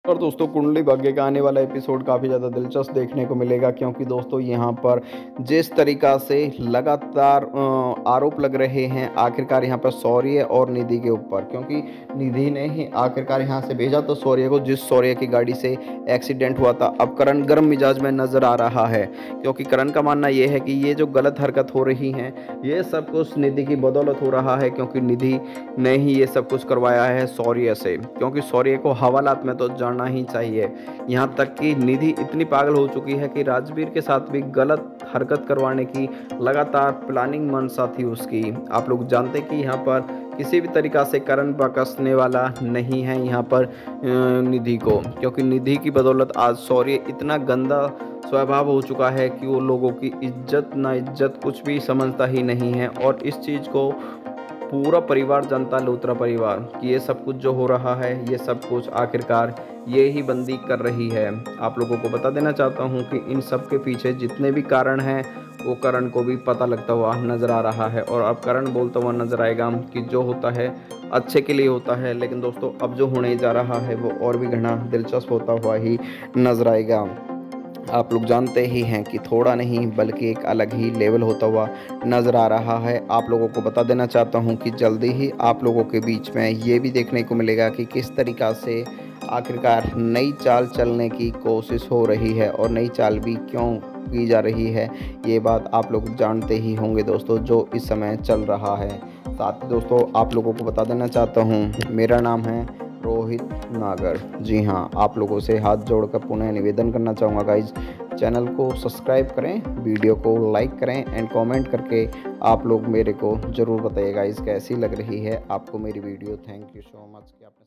और दोस्तों कुंडली भाग्य का आने वाला एपिसोड काफ़ी ज़्यादा दिलचस्प देखने को मिलेगा, क्योंकि दोस्तों यहाँ पर जिस तरीक़ा से लगातार आरोप लग रहे हैं आखिरकार यहाँ पर शौर्य और निधि के ऊपर, क्योंकि निधि ने ही आखिरकार यहाँ से भेजा तो शौर्य को, जिस शौर्य की गाड़ी से एक्सीडेंट हुआ था। अब करण गर्म मिजाज में नज़र आ रहा है, क्योंकि करण का मानना ये है कि ये जो गलत हरकत हो रही है ये सब कुछ निधि की बदौलत हो रहा है, क्योंकि निधि ने ही ये सब कुछ करवाया है शौर्य से, क्योंकि शौर्य को हवालात में तो जाना ही चाहिए। यहाँ तक कि निधि इतनी पागल हो चुकी है कि राजवीर के साथ भी गलत हरकत करवाने की लगातार प्लानिंग मंशा थी उसकी। आप लोग जानते कि यहाँ पर किसी भी तरीक़ा से करण बख्शने वाला नहीं है यहाँ पर निधि को, क्योंकि निधि की बदौलत आज शौर्य इतना गंदा स्वभाव हो चुका है कि वो लोगों की इज्जत ना इज्जत कुछ भी समझता ही नहीं है। और इस चीज़ को पूरा परिवार जानता, लूथरा परिवार, कि ये सब कुछ जो हो रहा है ये सब कुछ आखिरकार ये ही बंदी कर रही है। आप लोगों को बता देना चाहता हूँ कि इन सब के पीछे जितने भी कारण हैं वो करण को भी पता लगता हुआ नज़र आ रहा है, और अब करण बोलता हुआ नज़र आएगा कि जो होता है अच्छे के लिए होता है। लेकिन दोस्तों अब जो होने जा रहा है वो और भी घना दिलचस्प होता हुआ ही नज़र आएगा। आप लोग जानते ही हैं कि थोड़ा नहीं बल्कि एक अलग ही लेवल होता हुआ नज़र आ रहा है। आप लोगों को बता देना चाहता हूं कि जल्दी ही आप लोगों के बीच में ये भी देखने को मिलेगा कि किस तरीक़ा से आखिरकार नई चाल चलने की कोशिश हो रही है, और नई चाल भी क्यों की जा रही है ये बात आप लोग जानते ही होंगे दोस्तों, जो इस समय चल रहा है। साथ ही दोस्तों आप लोगों को बता देना चाहता हूँ मेरा नाम है रोहित नागर। जी हाँ, आप लोगों से हाथ जोड़कर पुनः निवेदन करना चाहूँगा गाइज, चैनल को सब्सक्राइब करें, वीडियो को लाइक करें एंड कमेंट करके आप लोग मेरे को ज़रूर बताइए गाइज कैसी लग रही है आपको मेरी video. Thank you so much कि आपने